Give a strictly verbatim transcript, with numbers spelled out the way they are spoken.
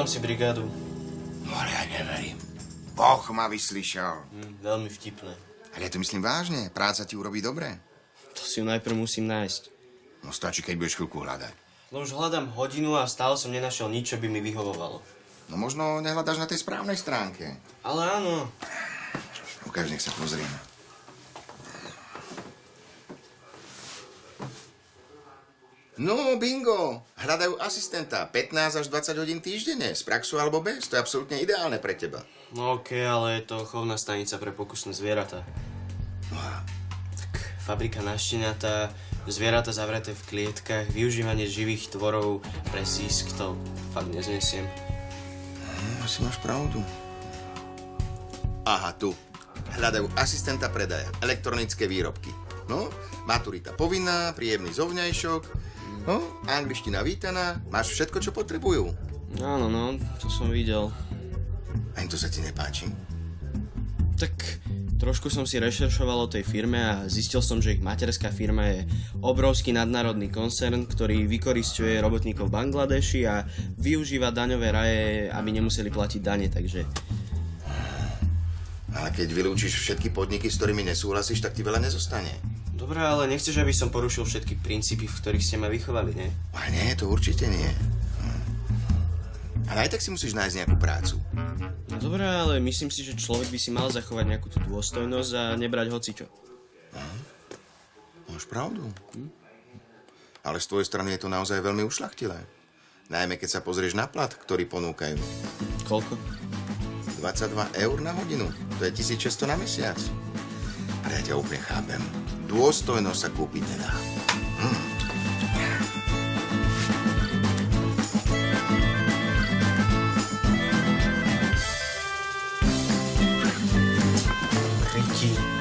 Hľadám si brigádu. No ale ja neverím. Boh ma vyslyšal. Hm, veľmi vtipné. Ale ja to myslím vážne. Práca ti urobí dobre. To si ju najprv musím nájsť. No stačí, keď budeš chvíľku hľadať. No už hľadám hodinu a stále som nenašiel nič, čo by mi vyhovovalo. No možno nehľadáš na tej správnej stránke. Ale áno. Ukáž, nech sa pozriem. No, bingo. Hľadajú asistenta. pätnásť až dvadsať hodín týždenne. Z praxu alebo bez. To je absolútne ideálne pre teba. No okej, okay, ale je to chovná stanica pre pokusné zvieratá. No a? Tak fabrika na šteniatá, zvieratá zavreté v klietkach, využívanie živých tvorov pre zisk, to fakt neznesiem. No, asi máš pravdu. Aha, tu. Hľadajú asistenta predaja. Elektronické výrobky. No, maturita povinná, príjemný zovňajšok. No, angličtina vítaná. Máš všetko, čo potrebujú. Áno, no, to som videl. Ani to sa ti nepáči? Tak trošku som si rešeršoval o tej firme a zistil som, že ich materská firma je obrovský nadnárodný koncern, ktorý vykoristuje robotníkov v Bangladeši a využíva daňové raje, aby nemuseli platiť dane, takže... Ale keď vylúčiš všetky podniky, s ktorými nesúhlasíš, tak ti veľa nezostane. Dobre, ale nechceš, aby som porušil všetky princípy, v ktorých ste ma vychovali, nie? A nie, to určite nie. Hm. Ale aj tak si musíš nájsť nejakú prácu. No dobré, ale myslím si, že človek by si mal zachovať nejakú tú dôstojnosť a nebrať hocičo. Hm. Máš pravdu. Hm. Ale z tvojej strany je to naozaj veľmi ušľachtilé. Najmä keď sa pozrieš na plat, ktorý ponúkajú. Koľko? dvadsaťdva eur na hodinu. To je tisícšesťsto na mesiac. Ale ja ťa úplne chápem. Dôstojnosť sa kúpiť nedá. Hm. Ricky.